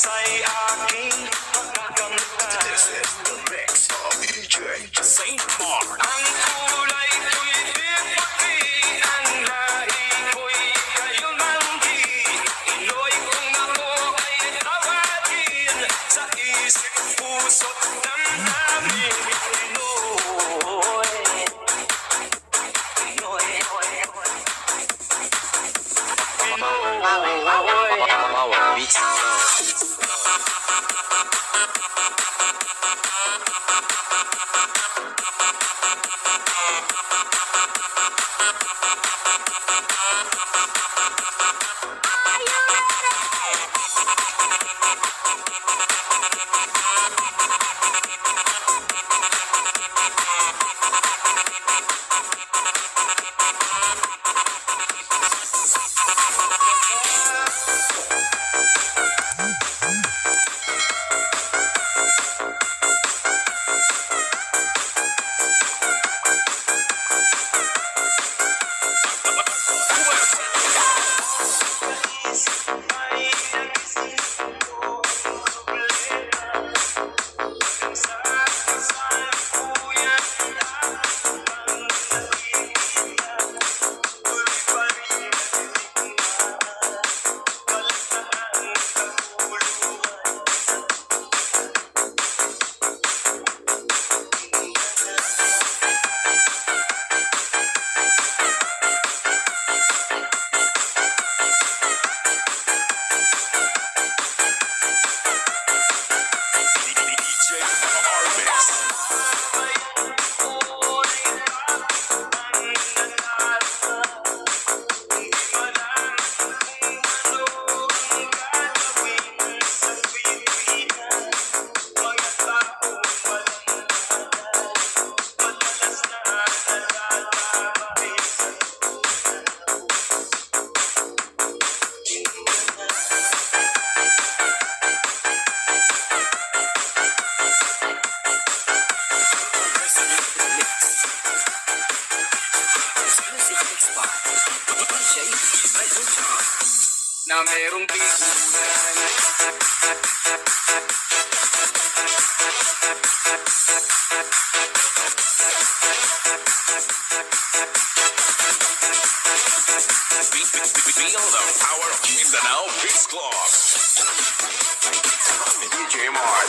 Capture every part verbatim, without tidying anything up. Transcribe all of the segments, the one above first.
Sa'y aking pagkakamta. This is the mix of D J Saint Mark. Ang kulay ko'y puti, ang lahi ko'y kayumanggi. Iloy kung ako ay tawagin, sa isip, puso't damdamin. Pinoy, Pinoy, na merong bigunan. Feel the power of Mindanao Beats Club. D J Mars.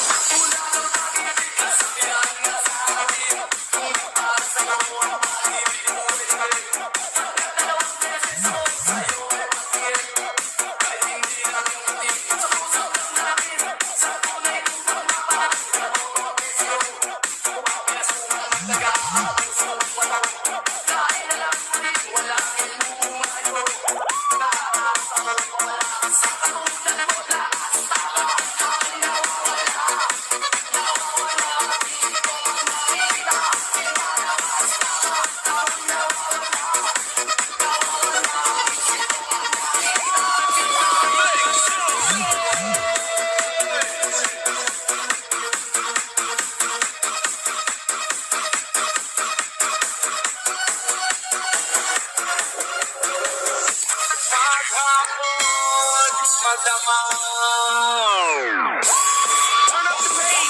Turn up the bass.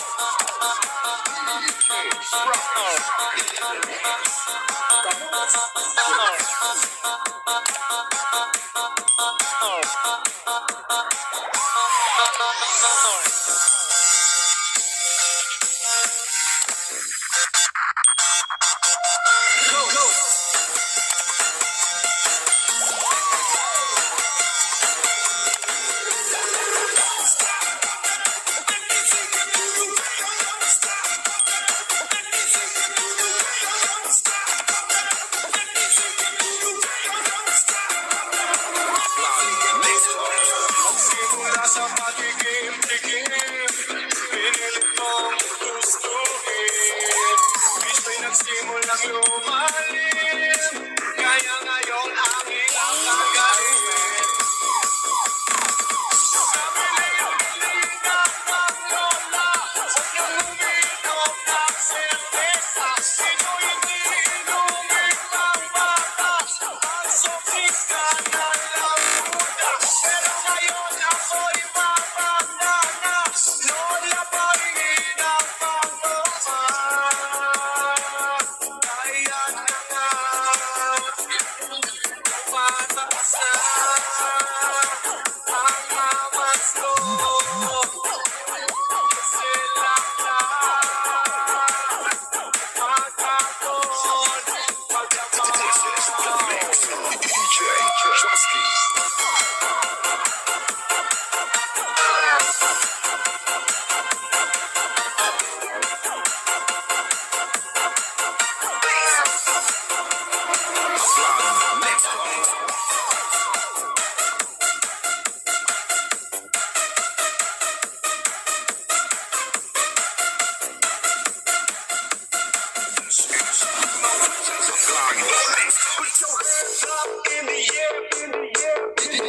Go, go. Next one.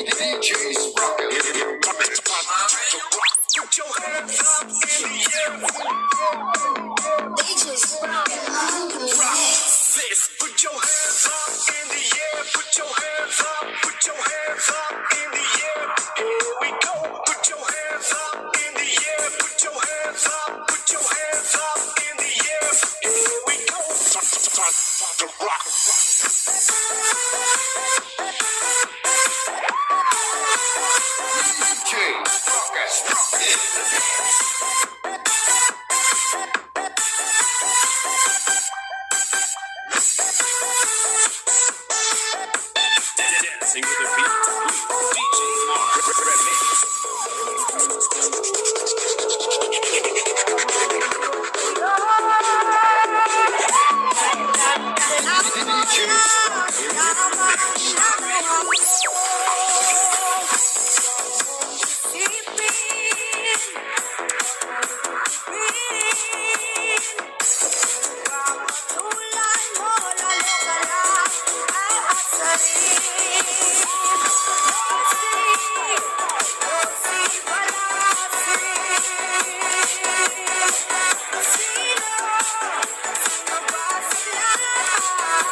D J's rockin'. Put your hands up in the air. D J's rockin'. This. Put your hands up in the air. Put your hands up. Put your hands up in the air. Here we go. Put your hands up in the air. Put your hands up. Put your hands up in the air. Here we go. Time, time, time to rock. D J Rockus rockin'. Dancing with the beat, D J Mark Remix.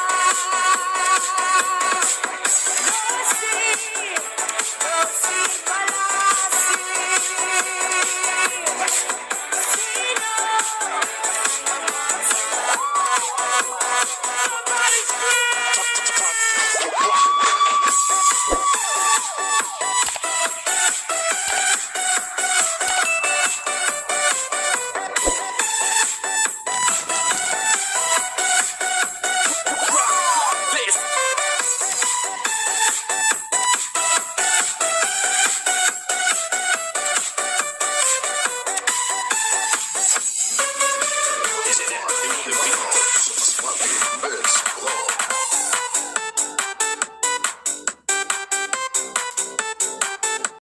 Go see,